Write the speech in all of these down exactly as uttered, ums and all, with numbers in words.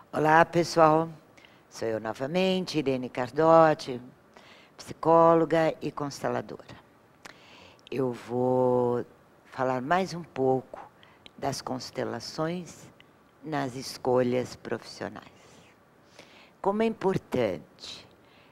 Olá, pessoal. Sou eu novamente, Irene Cardotti, psicóloga e consteladora. Eu vou falar mais um pouco das constelações nas escolhas profissionais. Como é importante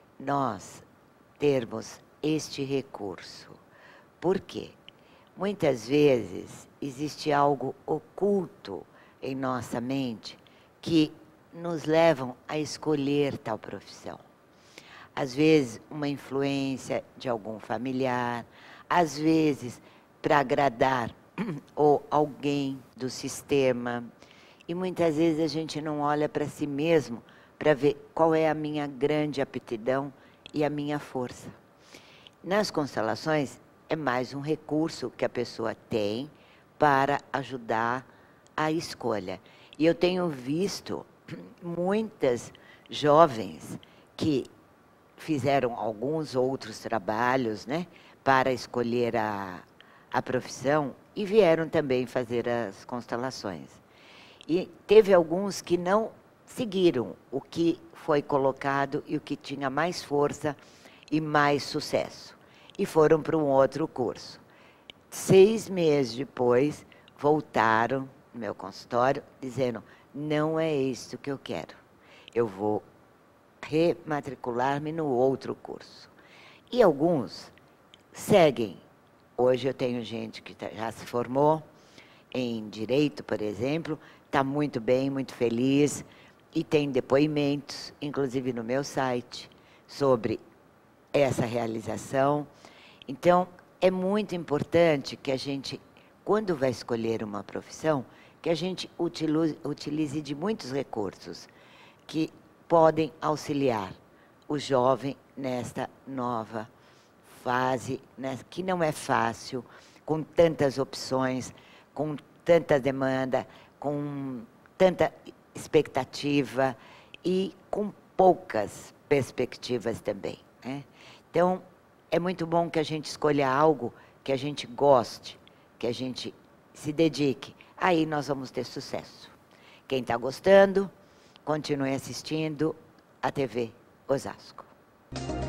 nós termos este recurso. Por quê? Muitas vezes existe algo oculto em nossa mente que nos levam a escolher tal profissão. Às vezes, uma influência de algum familiar, às vezes, para agradar ou alguém do sistema. E muitas vezes a gente não olha para si mesmo para ver qual é a minha grande aptidão e a minha força. Nas constelações, é mais um recurso que a pessoa tem para ajudar a escolha. E eu tenho visto muitas jovens que fizeram alguns outros trabalhos, né, para escolher a, a profissão e vieram também fazer as constelações. E teve alguns que não seguiram o que foi colocado e o que tinha mais força e mais sucesso. E foram para um outro curso. Seis meses depois, voltaram no meu consultório dizendo: não é isso que eu quero. Eu vou rematricular-me no outro curso. E alguns seguem. Hoje eu tenho gente que já se formou em Direito, por exemplo, está muito bem, muito feliz, e tem depoimentos, inclusive no meu site, sobre essa realização. Então, é muito importante que a gente, quando vai escolher uma profissão, que a gente utilize, utilize de muitos recursos que podem auxiliar o jovem nesta nova fase, né, que não é fácil, com tantas opções, com tanta demanda, com tanta expectativa e com poucas perspectivas também, né? Então, é muito bom que a gente escolha algo que a gente goste, que a gente se dedique. Aí nós vamos ter sucesso. Quem está gostando, continue assistindo a T V Osasco.